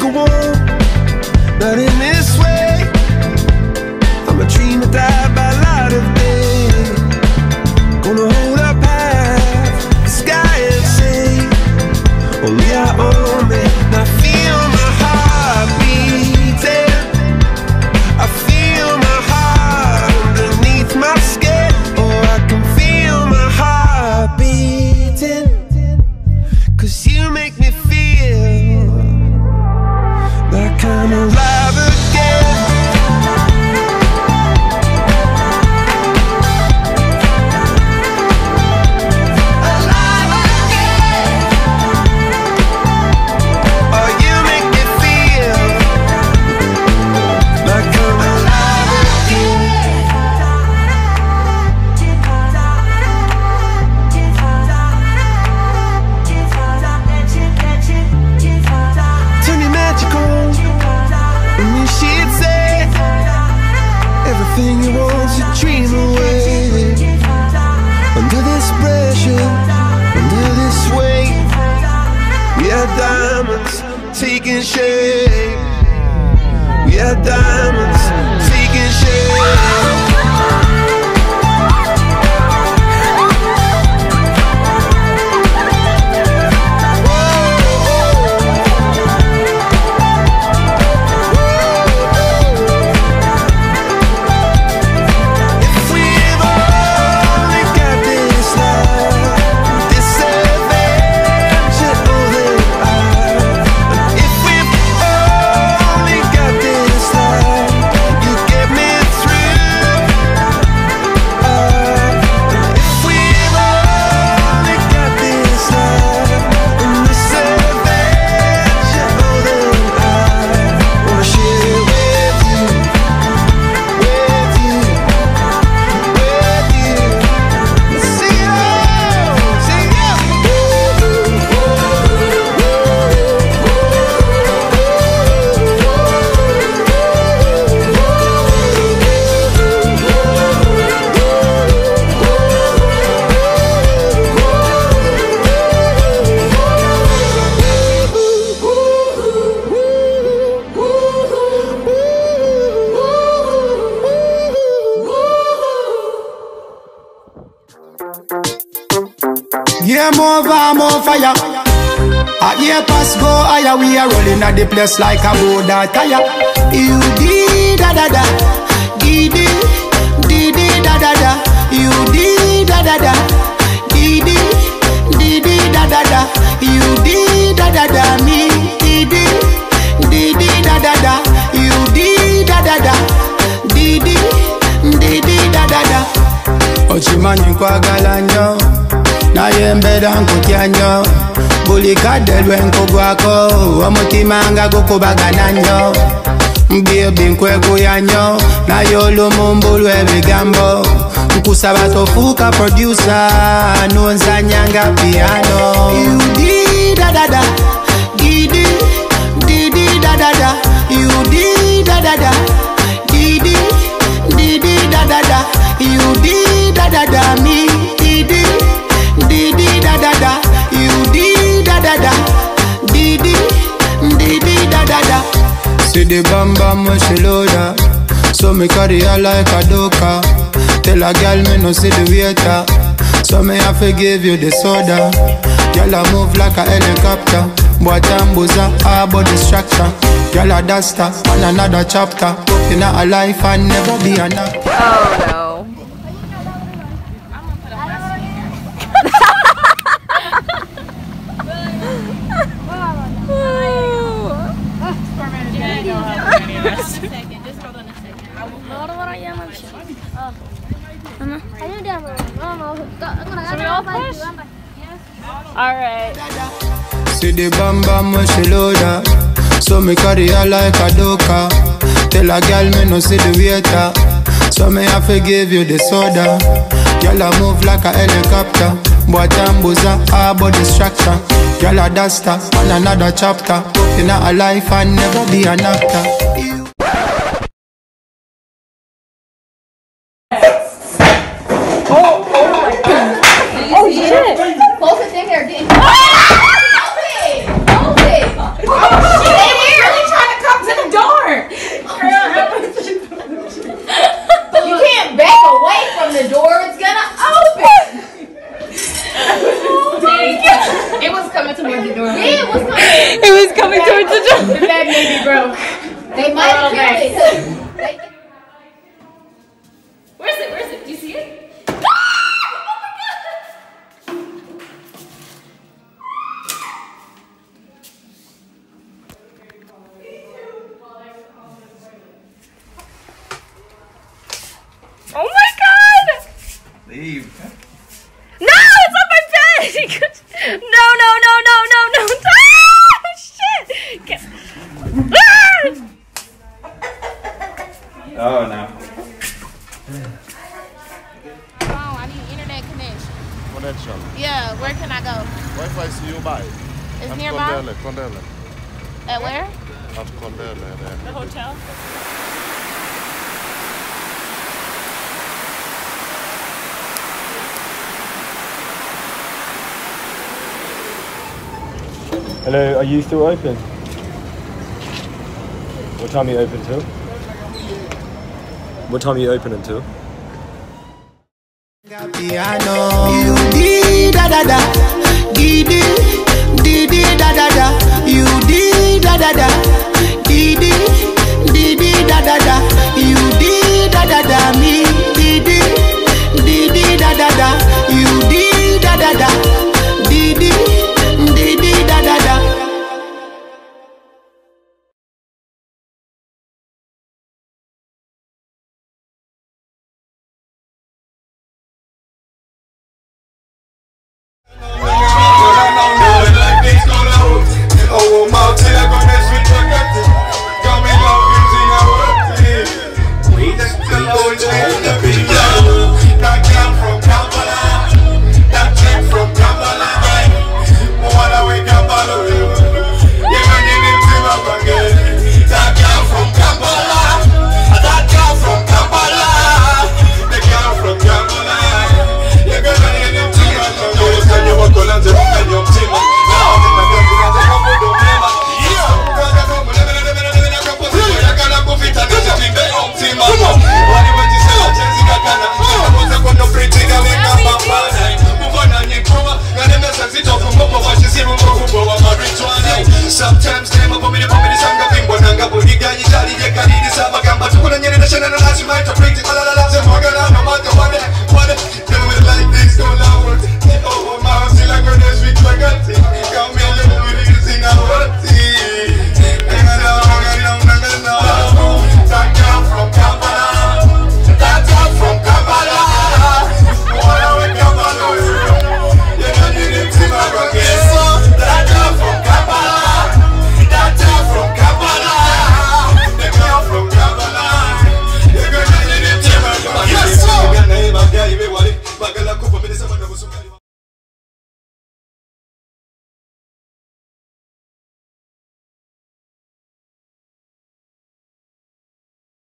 go on, not in this way. I'm a dream that died by light of day. Gonna hold up half the sky and say, only our own man. I feel my heart beating, I feel my heart underneath my skin. Oh, I can feel my heart beating, 'cause you make me feel like I'm alive again. Everything you want to dream away. Under this pressure, under this weight, we are diamonds taking shape. We are diamonds taking shape. Game over, I'm on fire. A year pass go higher, we are rolling at the place like a boat tire. You did da da da, did da da da. You did da da da, did da da da. You did da da da, me did da da da. You did da da da, did da da da. Ochimani kwa galanyo, na yembeda nkutyanyo. Buli kadelwe nkogwako, omutima nga gukubagananyo. Baby nkweguyanyo, na yolo mumbulu ebigambo. Nkusaba tofuka producer, nonzanyanga piano. You did da da da, did da da da. You did da da da, did da da da. You did da da da, me did da da da. You did da da da, did da da da. See the bam bam when she load up, so me carry her like a doka. Tell a girl me no see the waiter, so me have to give you the soda. Girl I move like a helicopter, but tambuza about distraction. Girl a duster on another chapter, in a life and never be an actor. Oh no. Alright. See the bam bam when she load up, so me carry her like a doka. Tell a girl me no see the waiter, so me have to give you the soda. Girl I move like a helicopter, but tambuza about distraction. Girl a duster on another chapter, in a life and never be an actor. Oh shit! Close it in there, get it. Oh shit! Oh shit! It was coming towards the door. The bed may be broke. They might kill it. Where's it? Where's it? Do you see it? Oh my god! Leave. No, it's on my bed! No. Ah, shit! Oh no. Oh, I need internet connection. Connection. Yeah, where can I go? Wi-Fi is nearby. It's nearby? Kondele. At where? At Kondele there. The hotel? Hello, are you still open? What time are you open till? What time are you open until? Piano. You di da da da, di di da da da. You di da da da.